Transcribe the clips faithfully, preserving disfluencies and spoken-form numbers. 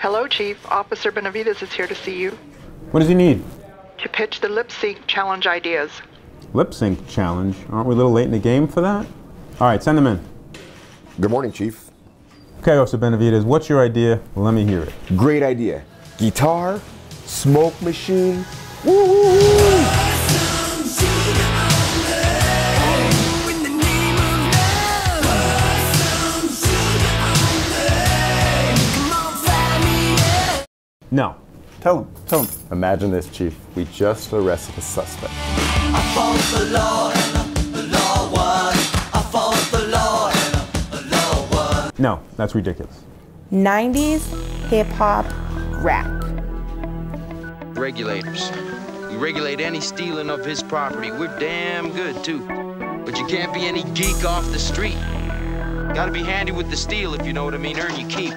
Hello, Chief. Officer Benavides is here to see you. What does he need? To pitch the lip sync challenge ideas. Lip sync challenge? Aren't we a little late in the game for that? All right, send him in. Good morning, Chief. Okay, Officer Benavides, what's your idea? Let me hear it. Great idea. Guitar, smoke machine. Woo, woo, woo. No. Tell him, tell him. Imagine this, Chief. We just arrested a suspect. I fought the law and the law won. I fought the law and the law won. No, that's ridiculous. nineties hip-hop rap. Regulators. We regulate any stealing of his property. We're damn good, too. But you can't be any geek off the street. Gotta be handy with the steel, if you know what I mean. Earn your keep.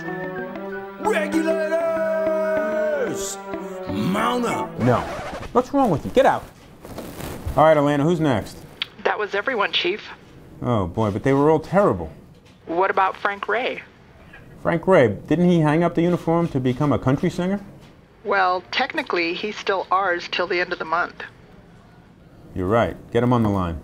Regulators! Mount up. No. What's wrong with you? Get out. All right, Elena, who's next? That was everyone, Chief. Oh, boy, but they were all terrible. What about Frank Ray? Frank Ray, didn't he hang up the uniform to become a country singer? Well, technically, he's still ours till the end of the month. You're right. Get him on the line.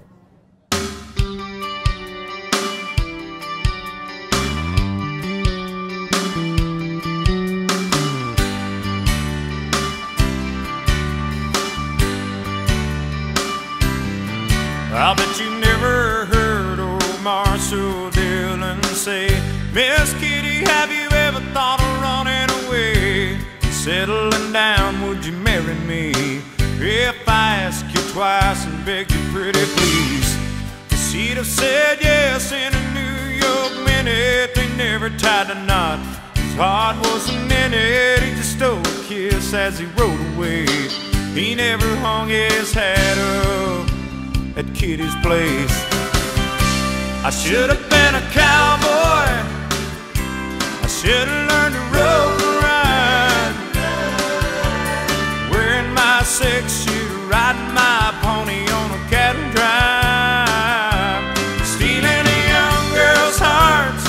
I bet you never heard old Marshall Dillon say, Miss Kitty, have you ever thought of running away? Settling down, would you marry me? If I ask you twice and beg you pretty please. She'd have said yes in a New York minute. They never tied a knot. His heart wasn't in it. He just stole a kiss as he rode away. He never hung his hat up at Kitty's place. I should have been a cowboy. I should have learned to rope and ride, wearing my six-shooter, riding my pony on a cattle drive, stealing a young girl's hearts,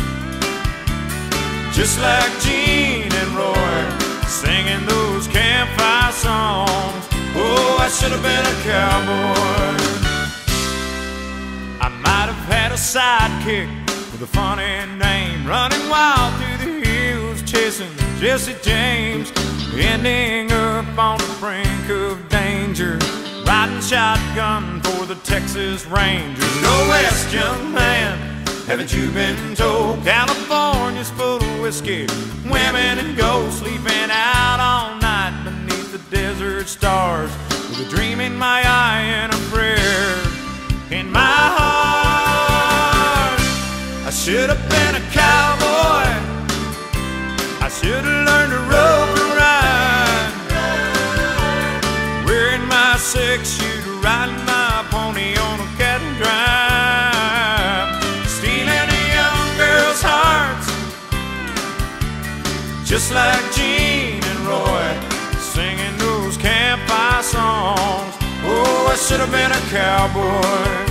just like Gene and Roy, singing those campfire songs. Oh, I should have been a cowboy. I might have had a sidekick with a funny name, running wild through the hills, chasing Jesse James, ending up on the brink of danger, riding shotgun for the Texas Rangers. Go west, young man, haven't you been told? California's full of whiskey, women and gold, sleeping out all night beneath the desert stars, with a dream in my eye and a prayer in my heart. I should have been a cowboy. I should have learned to rope and ride, wearing my six-shooter, riding my pony on a cattle drive, stealing a young girl's hearts, just like Gene and Roy, singing those campfire songs. Oh, I should have been a cowboy.